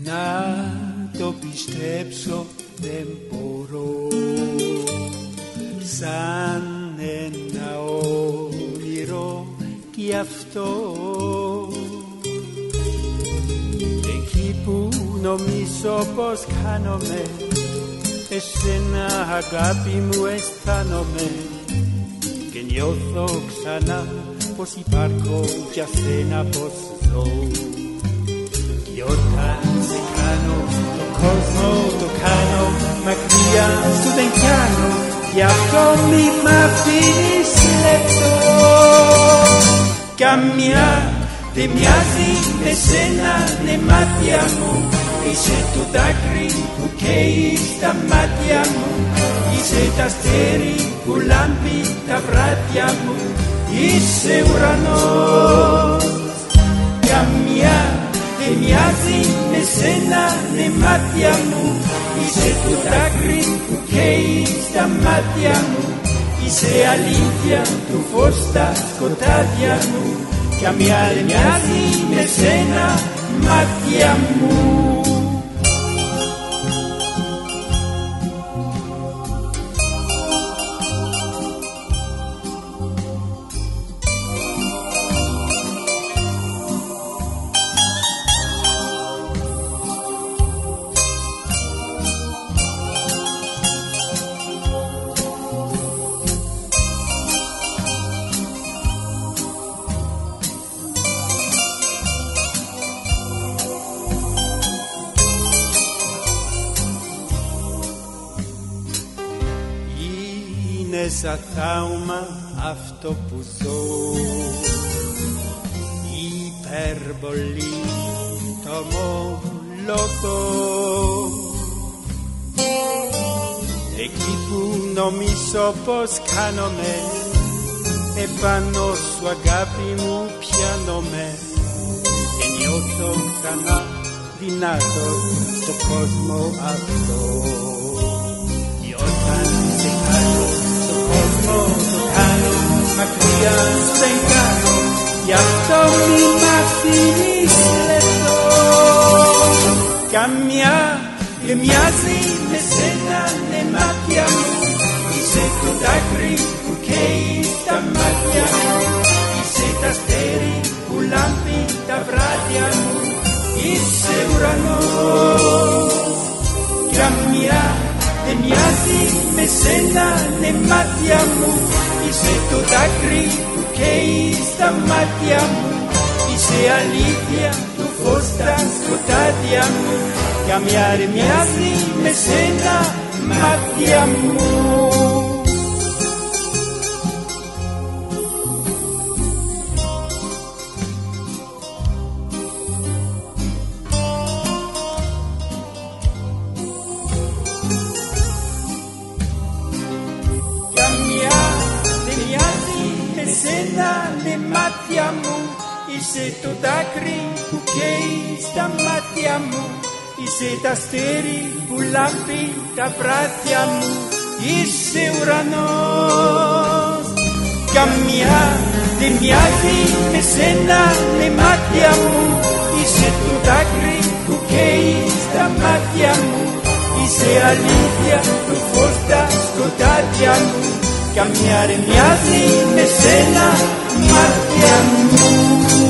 Να το πιστέψω δεν μπορώ, σαν ένα όνειρο κι αυτό. Εκεί που νομίζω πως χάνομαι, εσένα αγάπη μου αισθάνομαι και νιώθω ξανά πως υπάρχω για σένα, πως ζω. Κι όταν σε κάνω, το κόσμο το κάνω, μακριά σου δεν πιάνω, γι' αυτό μη μ' αφήνεις λεπτό. Καμιά δεν μοιάζει με σένα, ναι μάτια μου, είσαι το δάκρυ που καίει στα μάτια μου, είσαι τ' αστέρι που λάμπει τα βράδια μου, είσαι ουρανός. Καμιά δεν μοιάζει με σένα, ναι μάτια μου, είσαι το δάκρυ που καίει στα μάτια μου, είσαι αλήθεια του φως στα σκοτάδια μου. Καμιά δεν μοιάζει με σένα, μάτια μου. Είναι σαν θαύμα αυτό που ζω, υπερβολή το ομολογώ. Εκεί που νομίζω πως κάνομαι, επάνω σου αγάπη μου πιάνομαι και νιώθω ξανά δυνατός στο κόσμο αυτό. Κι όταν σε κάνω, στο κόσμο το κάνω, μακριά σου δεν κάνω, γι' αυτό μη μ' αφήνεις λεπτό. Καμιά δεν μοιάζει με σένα, ναι μάτια μου, είσαι το δάκρυ που καίει στα μάτια μου, είσαι τ' αστέρι που λάμπει τα βράδια μου, είσαι ουρανός. Καμιά δεν μοιάζει με σένα, ναι μάτια μου, είσαι το δάκρυ που καίει στα μάτια μου, είσαι αλήθεια του φως στα σκοτάδια μου. Καμιά δεν μοιάζει με σένα, μάτια μου. Ναι μάτια μου, είσαι το δάκρυ που καίει στα μάτια μου, είσαι τ' αστέρι που λάμπει τα βράδια μου, είσαι ουρανός. Καμιά δεν μοιάζει με σένα, ναι μάτια μου, είσαι το δάκρυ που καίει στα μάτια μου, είσαι αλήθεια του φως στα σκοτάδια μου. Καμιά δεν μοιάζει με σένα, μάτια μου.